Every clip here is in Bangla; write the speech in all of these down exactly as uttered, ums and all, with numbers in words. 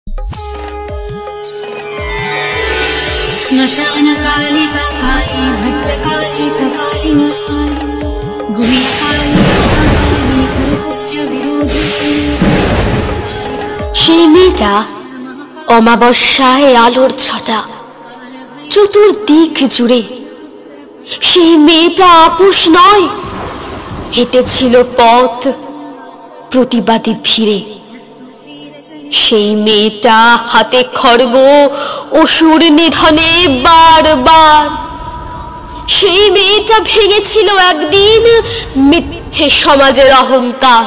श्मशान काली काली भद्रकाली कपाली गुहिया काली पूज्य विरोधी। সেই মেয়েটা অমাবস্যায় আলোর ছটা চতুর্দিক জুড়ে। সেই মেয়েটা আপোষ নয়, হেঁটেছিল পথ প্রতিবাদী ভিড়ে। সেই মেয়েটা হাতে খড়গ অসুর নিধনে বারবার। সেই মেয়েটা ভেঙেছিল একদিন মিথ্যে সমাজের অহংকার।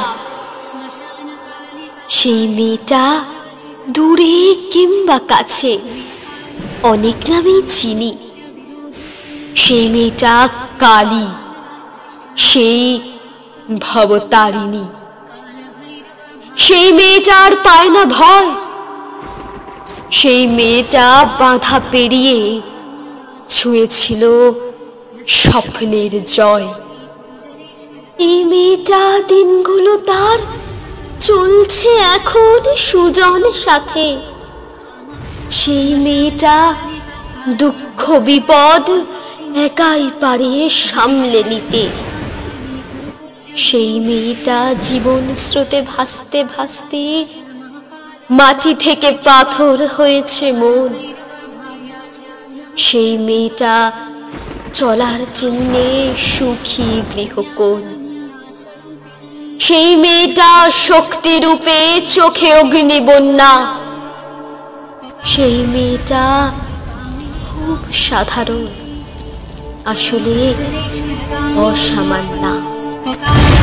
সেই মেয়েটা দূরে কিংবা কাছে অনেক নামেই চিনি। সেই মেয়েটা কালী, সেই ভবতারিণী। সেই মেয়েটার পায় না ভয়। সেই মেয়েটা বাধা পেরিয়ে ছুঁয়েছিল স্বপ্নের জয়। এই মেয়েটা দিনগুলো তার চলছে এখন সুজনের সাথে। সেই মেয়েটা দুঃখ বিপদ একাই পারে সামলে নিতে। সেই মেয়েটা জীবন স্রোতে ভাসতে ভাসতে মাটি থেকে পাথর হয়েছে মন। সেই মেয়েটা চলার চিহ্নে সুখী গৃহকোণ। সেই মেয়েটা শক্তি রূপে চোখে অগ্নি বন্যা। সেই মেয়েটা খুব সাধারণ, আসলে অসামান্য।